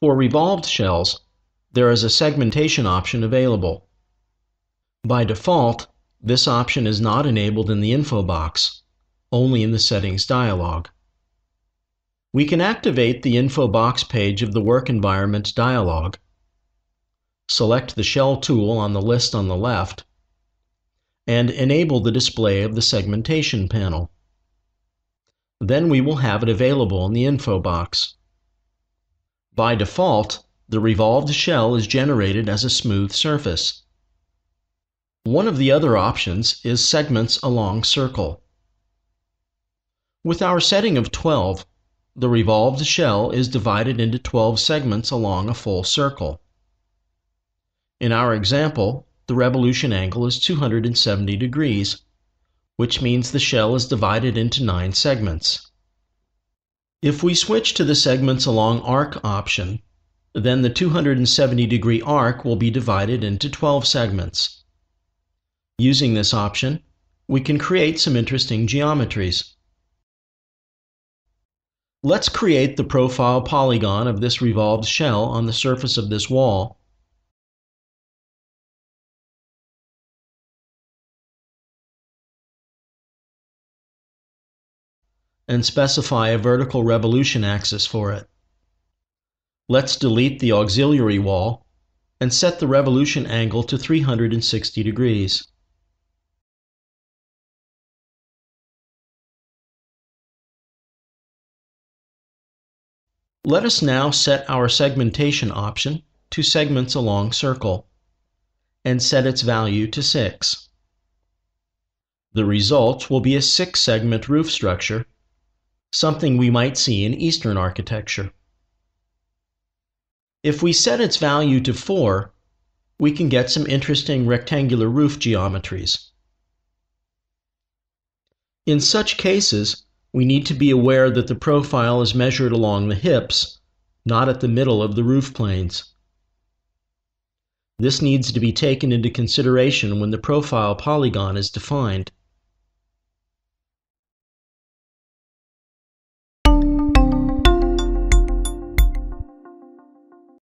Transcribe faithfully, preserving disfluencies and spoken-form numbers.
For revolved shells, there is a segmentation option available. By default, this option is not enabled in the info box, only in the Settings dialog. We can activate the info box page of the Work Environment Dialog, select the Shell tool on the list on the left, and enable the display of the Segmentation panel. Then we will have it available in the info box. By default, the revolved shell is generated as a smooth surface. One of the other options is Segments along Circle. With our setting of twelve, the revolved shell is divided into twelve segments along a full circle. In our example, the revolution angle is two hundred seventy degrees, which means the shell is divided into nine segments. If we switch to the Segments along Arc option, then the two hundred seventy degree arc will be divided into twelve segments. Using this option, we can create some interesting geometries. Let's create the profile polygon of this revolved shell on the surface of this wall, and specify a vertical revolution axis for it. Let's delete the auxiliary wall and set the revolution angle to three hundred sixty degrees. Let us now set our segmentation option to Segments along Circle and set its value to six. The result will be a six-segment roof structure, something we might see in Eastern architecture. If we set its value to four, we can get some interesting rectangular roof geometries. In such cases, we need to be aware that the profile is measured along the hips, not at the middle of the roof planes. This needs to be taken into consideration when the profile polygon is defined.